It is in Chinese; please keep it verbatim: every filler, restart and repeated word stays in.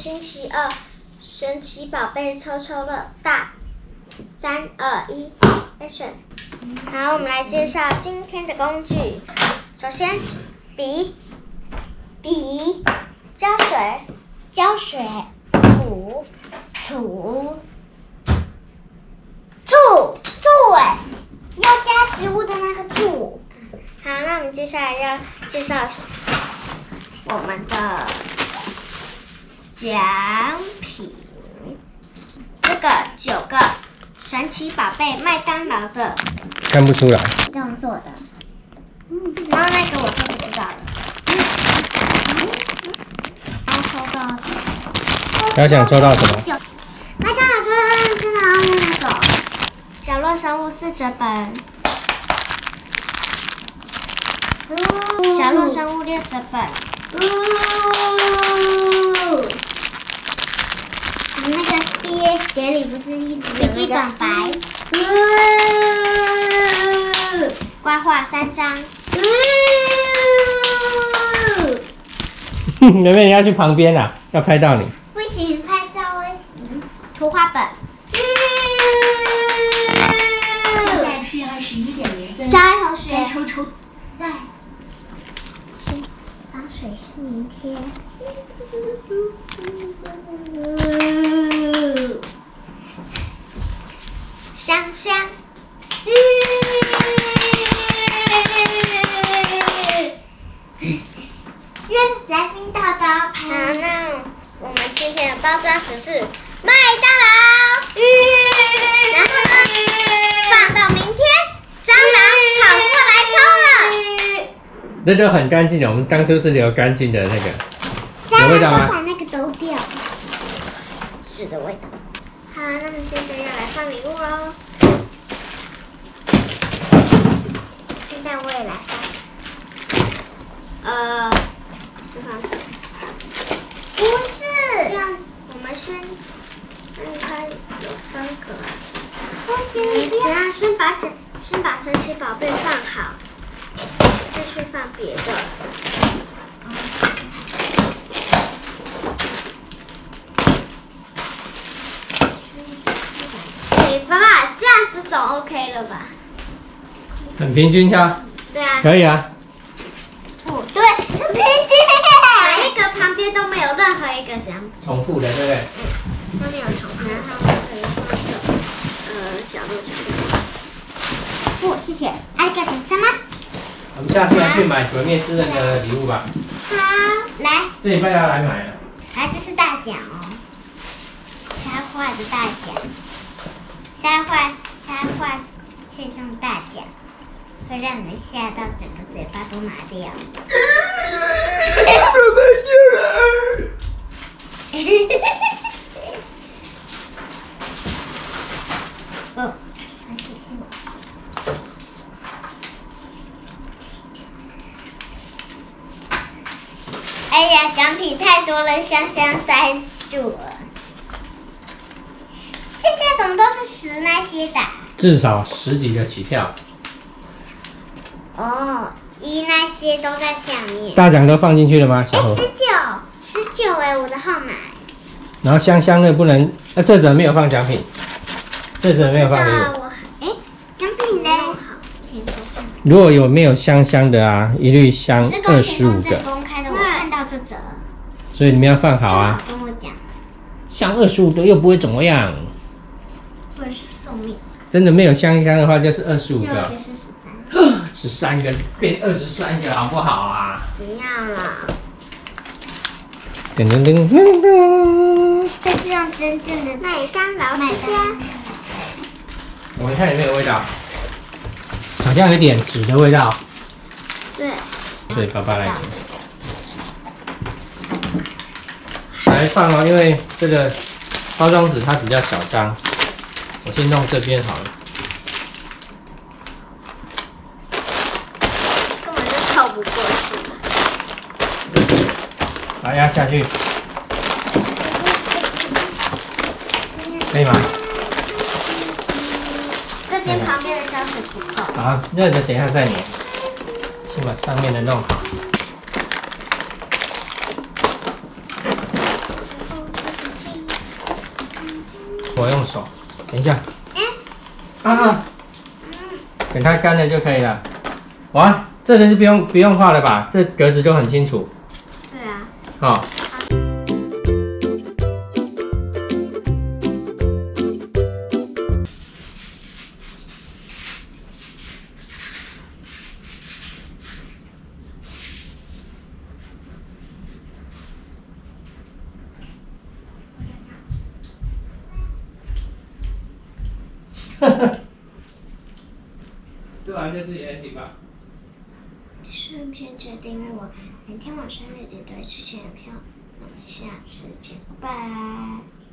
星期二，神奇宝贝抽抽乐大，三二一 ，Action！ 好，我们来介绍今天的工具。首先，笔、笔、胶水、胶水、土、土、醋、醋哎，要加食物的那个醋。好，那我们接下来要介绍我们的奖品，这个九个神奇宝贝麦当劳的， 看不出来， 用做的，嗯，然后那个我就不知道了。然后抽到， 要想抽到什么？ 麦当劳抽到真的要用那个角落生物四折本，角落生物六折本。我们那个毕业典礼不是一直笔记本白，刮画三张。 妹妹，你要去旁边啊，要拍到你。 不行，拍照不行。图画本。 现在是二十一点零分。 小爱同学。 该抽抽。在。 防水是明天。香香。愿来宾到招牌。好，那我们今天的包装只是麦当劳。然后呢，放到明天，蟑螂跑过来抽了。 这就很干净的，我们当初是留干净的那个，有味道吗？ 把那个都掉，纸的味道。好，那么现在要来放礼物喽。现在我也来放。呃，是放纸。不是，这样我们先让它有分隔。不行，等下先把整，先把神奇宝贝放好。再去放别的。对，爸爸这样子总 OK 了吧？ 很平均跳。 对啊。 可以啊。 不对，很平均。每一个旁边都没有任何一个这样。 重复的，对不对？ 嗯，都没有重复。然后我可以放个呃角落角落。不，谢谢。ありがとうございます。 我们下次来去买鬼灭之刃的礼物吧。 好，来。 这礼拜要来买了。 来，这是大奖哦，瞎画的大奖，瞎画瞎画切中大奖，会让你们吓到整个嘴巴都麻掉。哦，而且是我。哎呀，奖品太多了，香香塞住了。现在怎么都是十那些的？ 至少十几个起跳。 哦，一那些都在下面。 大奖都放进去了吗？小哎， 何。 十九，十九哎，我的号码。 然后香香的不能，那、啊、这则没有放奖品，这则没有放礼物。 我哎，奖品呢？好， 如果有没有香香的啊，一律香二十五个。 公开的，我看到就折。 所以你们要放好啊。 跟我讲。 香二十五个又不会怎么样。 或者是送命。 真的没有香香的话，就是二十五个。 就是十三。 十三个变二十三个，好不好啊？ 不要啦。 噔噔噔噔噔。 这是用真正的麦当劳之家。 我们看有没有味道，好像有点纸的味道。 对。 所以爸爸来请。来放哦，因为这个包装纸它比较小张，我先弄这边好了。 根本就透不过去。 来压下去，可以吗？ 这边旁边的胶水不够。 好，热的等一下再粘，先把上面的弄好。 我用手，等一下。 哎、 啊，等它干了就可以了。哇，这个是不用不用画了吧？这格子就很清楚。 对啊。 好。做完就自己 ending 吧。 顺便记得订阅我，每天晚上六点都会出现的票。那我们下次见，拜拜。